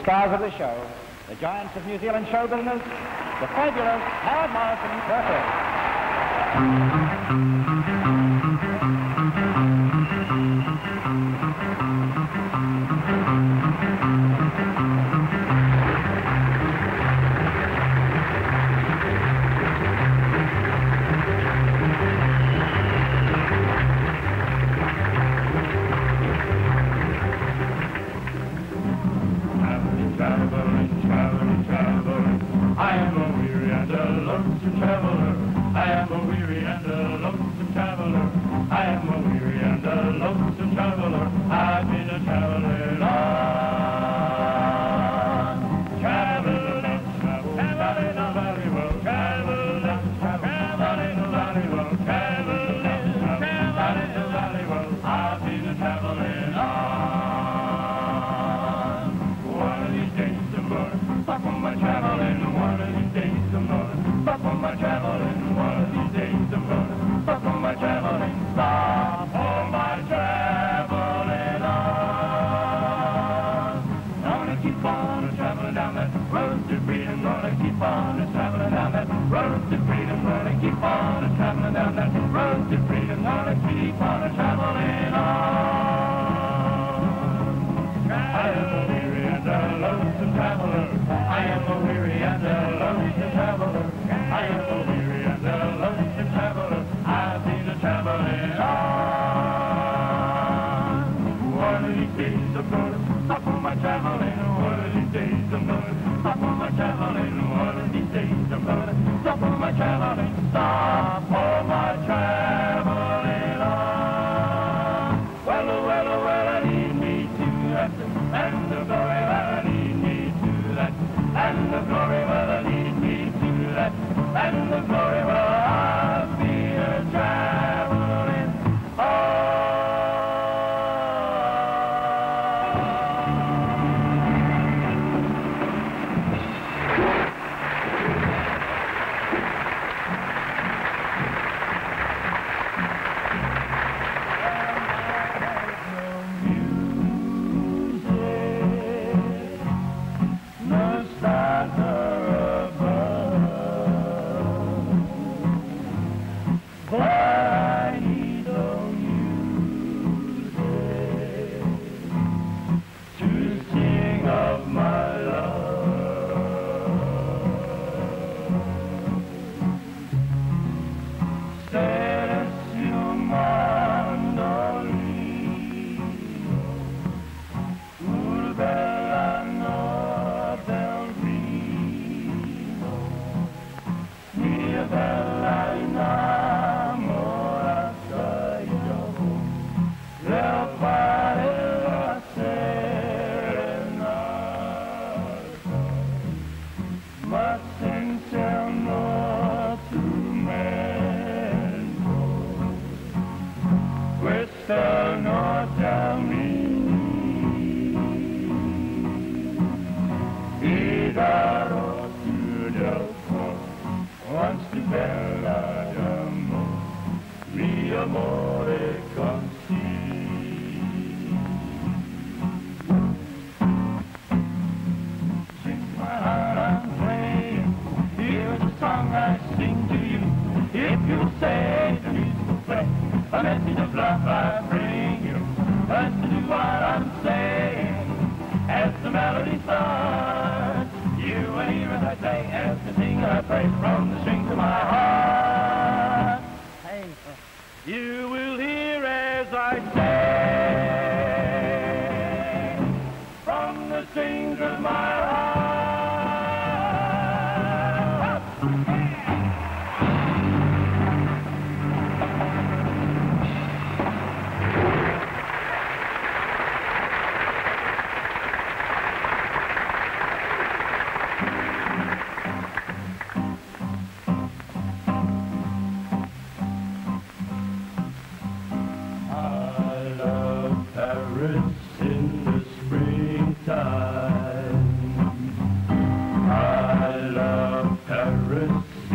stars of the show, the giants of New Zealand show business, the fabulous Howard Morrison Quartet. I love Paris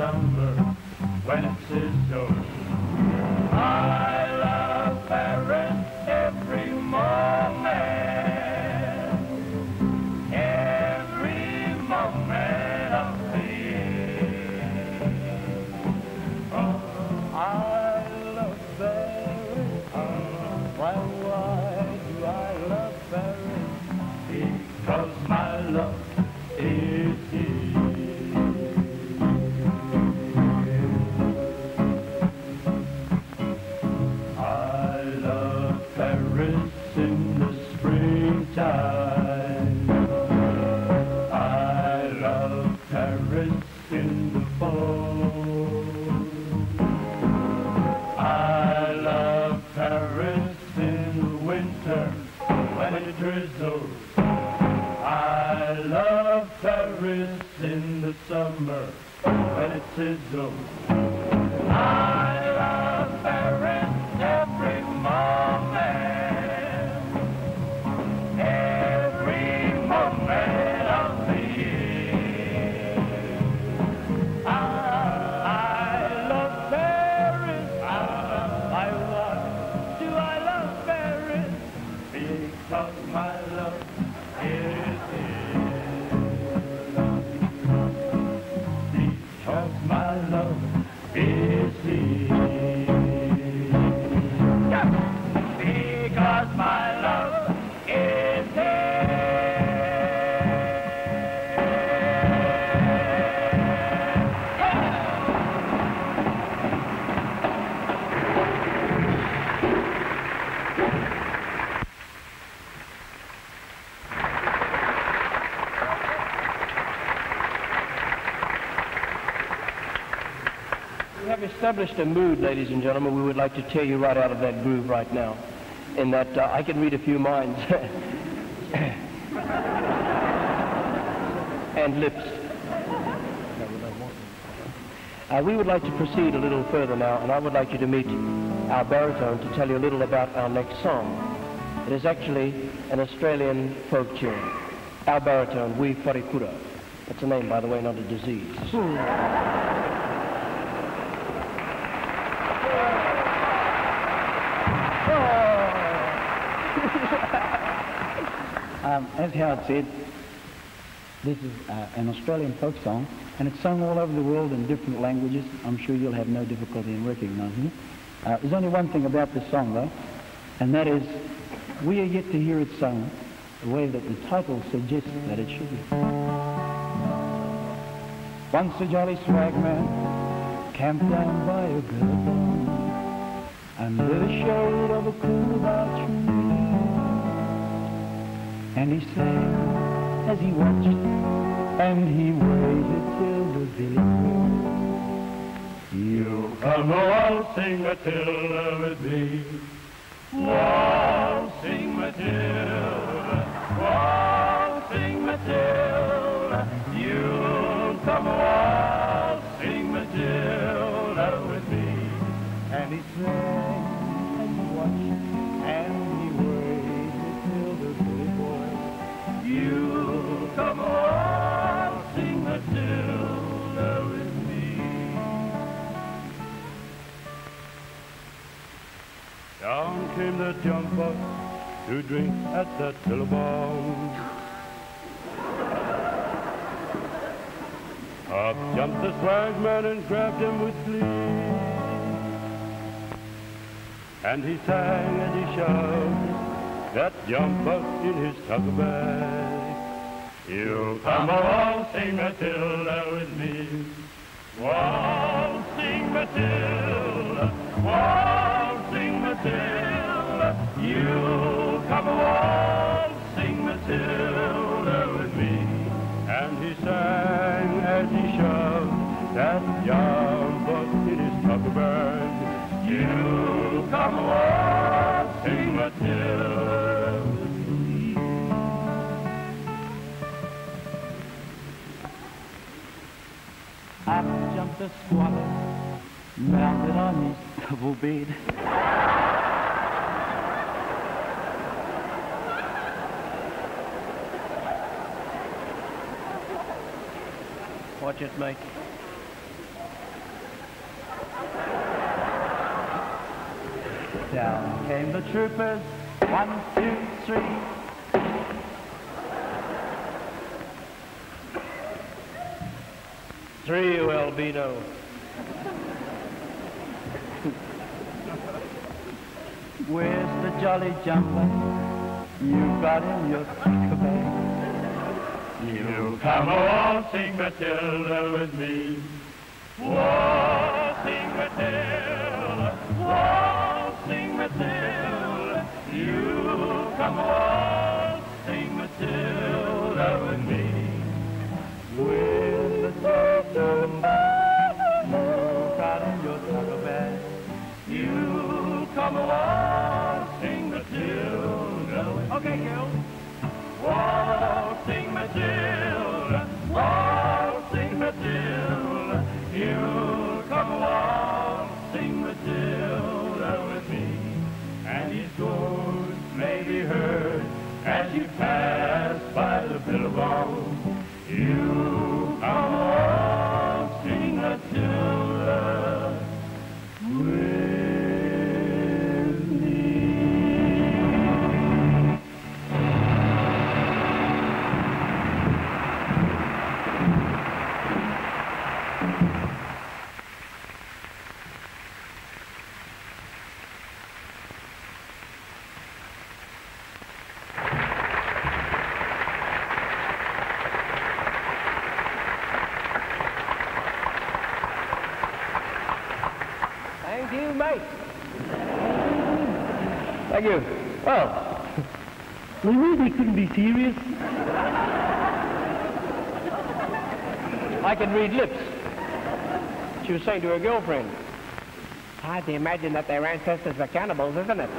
summer when it sizzles. I love Paris every moment, every moment of the year. Oh, I love Paris. Why do I love Paris? Because my love is here. I love Paris in the springtime. I love Paris in the fall. I love Paris in the winter when it drizzles. I love Paris in the summer when it sizzles. I love Paris every moment, every moment of the year. I love Paris. Why do I love Paris? Because my love is here. Because my love is here. Because my love is We have established a mood, ladies and gentlemen. We would like to tear you right out of that groove right now. In that I can read a few minds and lips. We would like to proceed a little further now, and I would like you to meet our baritone to tell you a little about our next song. It is actually an Australian folk tune. Our baritone, Wharekura. That's a name, by the way, not a disease. As Howard said, this is an Australian folk song, and it's sung all over the world in different languages. I'm sure you'll have no difficulty in recognizing it. There's only one thing about this song, though, and that is we are yet to hear it sung the way that the title suggests that it should be. Once a jolly swagman camped down by a gully under the shade of a cool bough tree. And he sang as he watched, and he waited till the village. You come waltzing Matilda with me, waltzing Matilda, waltzing Matilda. You come waltzing Matilda with me. And he sang as he watched, and he waited till the village boy. You come waltzing Matilda with me. Down came the jumper to drink at that billabong. Up jumped the swagman and grabbed him with glee. And he sang as he shoved that jumper in his tucker bag. You come waltzing Matilda with me, waltzing Matilda, waltzing Matilda. You come waltzing Matilda with me. And he sang as he shoved that jumper in his tucker bag. You come waltzing Matilda with me. Up jumped a squatter, mounted on his double bed. Watch it, mate. Down came the troopers, 1, 2, 3. Three, you albino. Where's the jolly jumper you got in your tucker bag? You come waltzing Matilda with me. Waltzing Matilda, waltzing Matilda. You come waltzing Matilda with me. Where's the jolly jumper you got in your tucker bag? You come waltzing Matilda with me. Okay, girls. Waltzing Matilda, waltzing Matilda, you come waltzing Matilda with me. And his voice may be heard as you pass by the billabong. You come waltzing Matilda with Thank you, mate. Thank you. Well, we really couldn't be serious. I can read lips. She was saying to her girlfriend. Hard to imagine that their ancestors were cannibals, isn't it?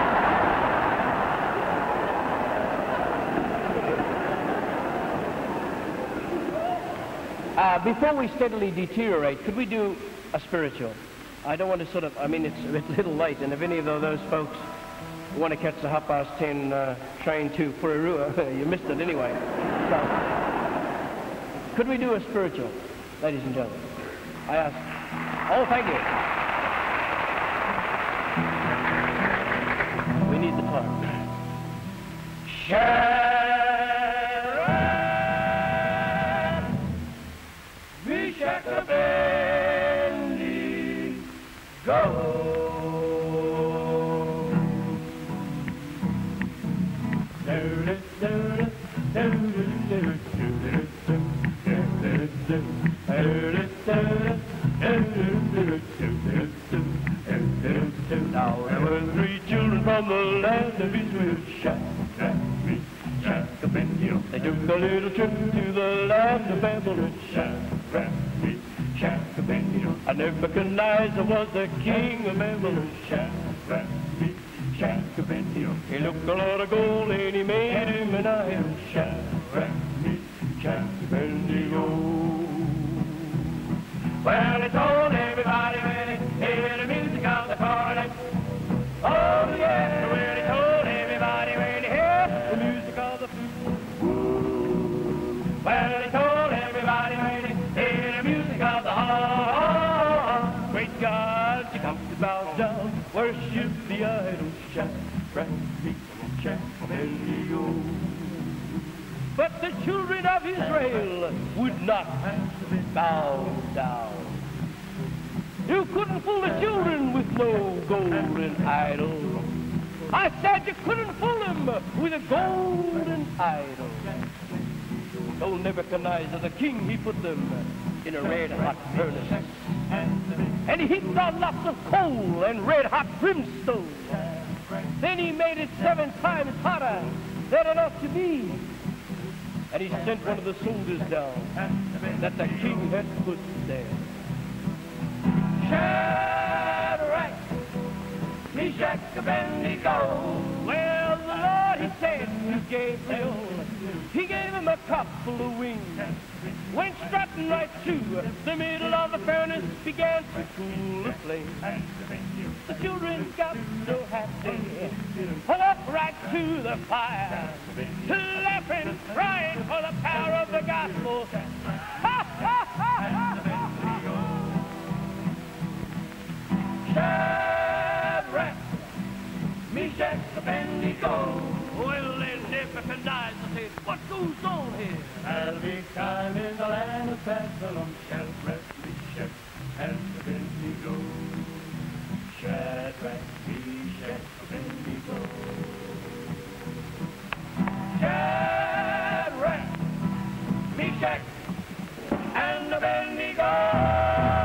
Before we steadily deteriorate, could we do a spiritual? I don't want to sort of, I mean, it's a little late, and if any of those folks want to catch the 10:30 train to Rotorua, you missed it anyway. So, could we do a spiritual, ladies and gentlemen? I ask. Oh, thank you. We need the time. Shadrach, Meshach, Abednego, Now there were 3 children from the land of Israel. Shadrach, Meshach, Abednego. They took a little trip to the land of Babylon. Shadrach, Meshach, Abednego. And Nebuchadnezzar was the king of Babylon. Shadrach, Meshach, Abednego. He looked a lot of gold and he made him an idol. Shadrach, Meshach, Abednego. Well, he told everybody when he heard the music of the cornet. Oh, yeah. Well, he told everybody when he heard the music of the flute. Well, he told everybody when he heard the music of the harp. Great God, you come to bow down, worship the idol. Shadrach, Meshach, Abednego. But the children of Israel would not bow down. You couldn't fool the children with no golden idol. I said you couldn't fool them with a golden idol. Old Nebuchadnezzar, the king, he put them in a red-hot furnace. And he heaped on lots of coal and red-hot brimstone. Then he made it 7 times hotter than it ought to be. And he sent one of the soldiers down that the king had put there. Shadrach, Meshach, Abednego. Well, the Lord, he said to Gabriel, he gave him a couple of wings. Went strutting right through the middle of the furnace, began to cool the flame. The children got so happy, hung up right to the fire, laughing, crying for the power of the gospel. Ha, ha, ha, ha, ha. Shadrach, go. Well, they never recognize I said, what goes on here? There'll be time in the land of Babylon, shall rest me ship and Bendigo. Shadrach, Meshach, Bendigo. Shadrach, Meshach, and Bendigo.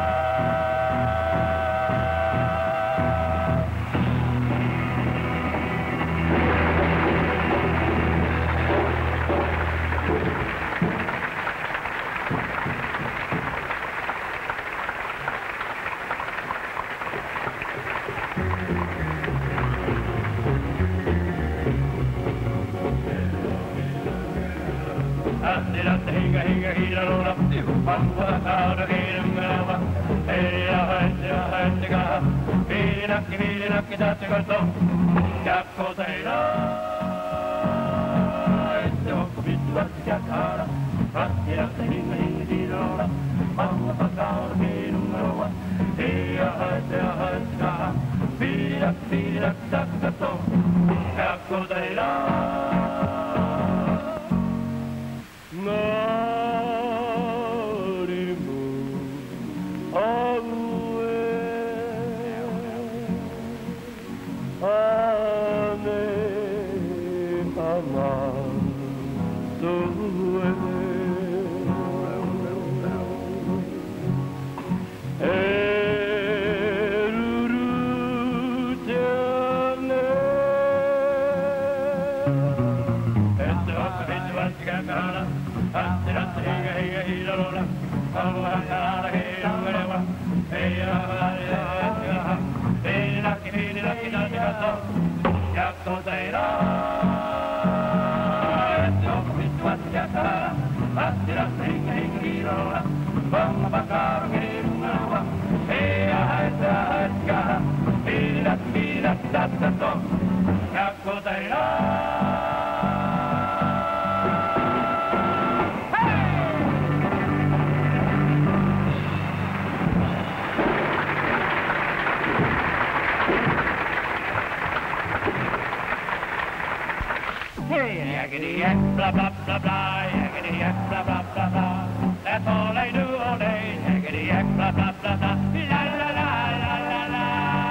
Blah, blah, blah, blah, yakety yak, blah, blah, blah, blah. That's all I do all day, yakety yak, blah, blah, blah, blah. La, la, la, la, la, la.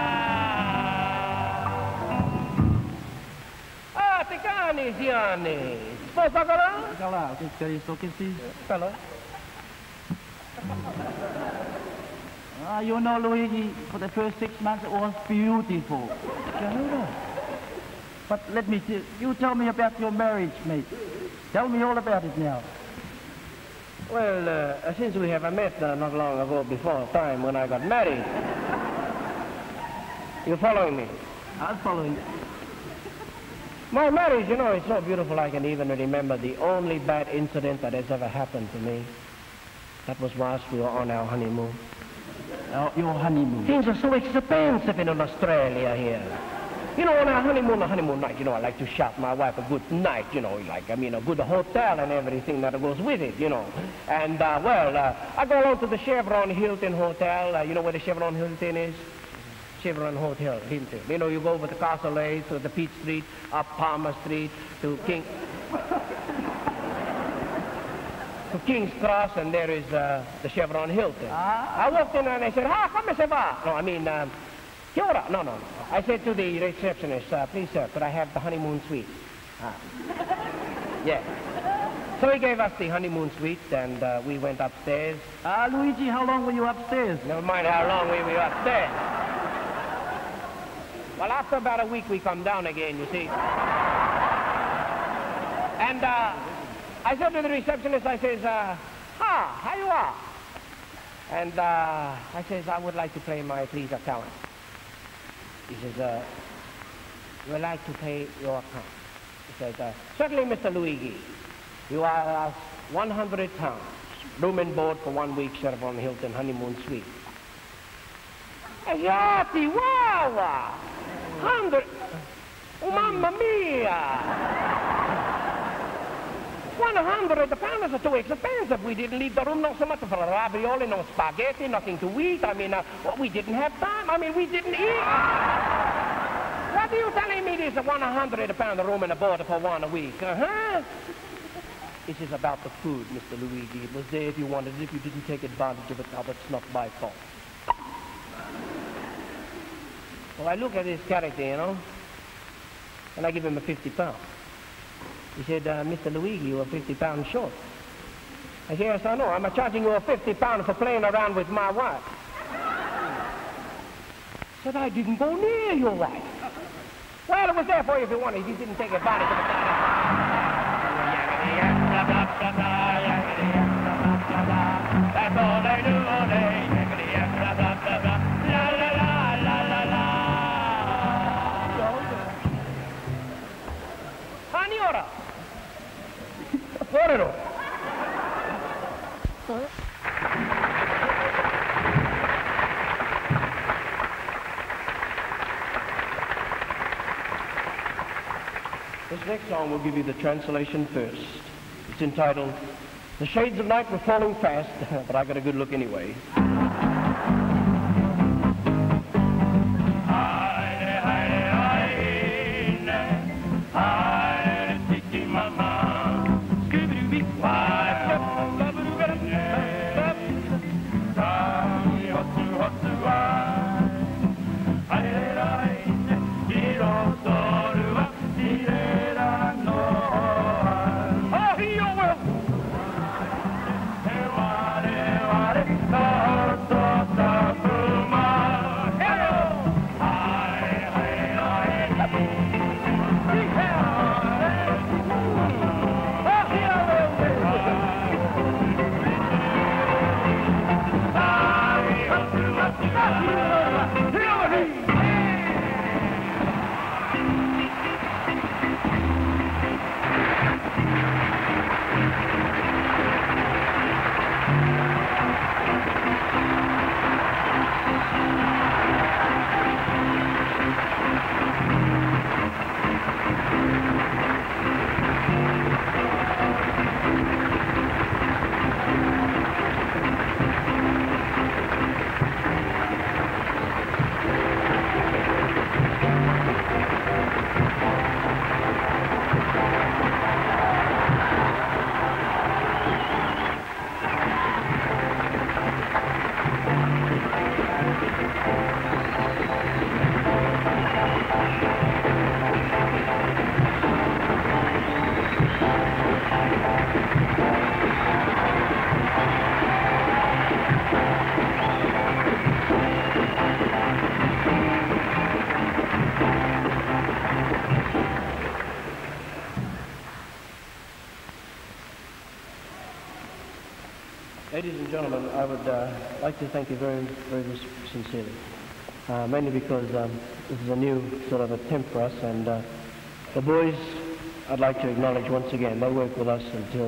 Ah, Ticani, Gianni. Sposa là? Là, qu'est-ce que c'est? Hello. You know, Luigi, for the first 6 months it was beautiful. But let me you tell me about your marriage, mate. Tell me all about it now. Well, since we have met not long ago before time when I got married. You following me? I'm following. My marriage, you know, is so beautiful I can even remember the only bad incident that has ever happened to me. That was whilst we were on our honeymoon. Your honeymoon? Things are so expensive in Australia here. You know, on our honeymoon night, you know, I like to shop my wife a good night, you know, like, I mean, a good hotel and everything that goes with it, you know. And, I go along to the Chevron Hilton Hotel. You know where the Chevron Hilton is? Chevron Hotel, Hilton. You know, you go over to Castle to the Peach Street, up Palmer Street, to King's Cross, and there is the Chevron Hilton. I walked in and I said, come se va? No, I mean, kia ora? No. I said to the receptionist, please, sir, could I have the honeymoon suite? Yeah. So he gave us the honeymoon suite, and we went upstairs. Luigi, how long were you upstairs? Never mind how long we were upstairs. Well, after about a week, we come down again, you see. And I said to the receptionist, I says, how you are? And I says, I would like to pay my please account. He says, you would like to pay your account. He says, certainly, Mr. Luigi. You are 100 pounds. Room and board for 1 week, Chevron Hilton honeymoon suite. Yati, wow! 100! Oh, mamma mia! 100 pounds is too expensive. We didn't leave the room not so much for ravioli, no spaghetti, nothing to eat. I mean, we didn't have time. I mean, we didn't eat. What are you telling me this is £100 room and a board for 1 a week? This is about the food, Mr. Luigi. It was there if you wanted it. If you didn't take advantage of it, now that's not my fault. Well, I look at his character, you know, and I give him a £50. He said, Mr. Luigi, you are £50 short. I said, yes, I know. I'm charging you a £50 for playing around with my wife. He said, I didn't go near your wife. Well, it was there for you if you wanted. You didn't take advantage of it. That's all they do all day. La la la la la la. Signora! Correro! This next song will give you the translation first. It's entitled, The Shades of Night Were Falling Fast, but I got a good look anyway. Ladies and gentlemen, I would like to thank you very, very sincerely. Mainly because this is a new sort of attempt for us, and the boys, I'd like to acknowledge once again, they worked with us until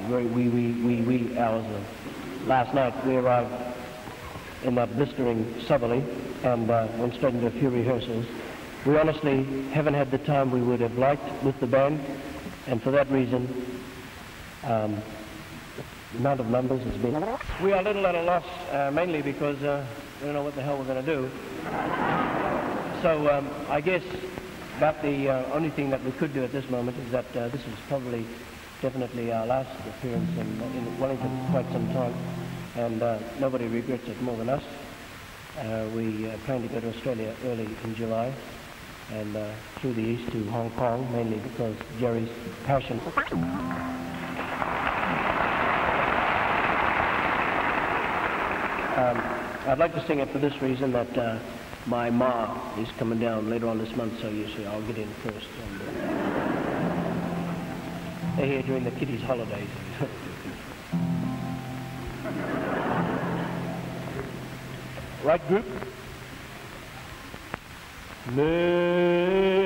wee hours of last night. We arrived in that blistering southerly and went straight into a few rehearsals. We honestly haven't had the time we would have liked with the band, and for that reason, the amount of numbers has been... We are a little at a loss, mainly because we don't know what the hell we're going to do. So I guess about the only thing that we could do at this moment is that this is probably definitely our last appearance in Wellington for quite some time, and nobody regrets it more than us. We plan to go to Australia early in July, and through the east to Hong Kong, mainly because Gerry's passion. I'd like to sing it for this reason, that my ma is coming down later on this month, so you see I'll get in first. And, they're here during the kiddies' holidays. Right, group?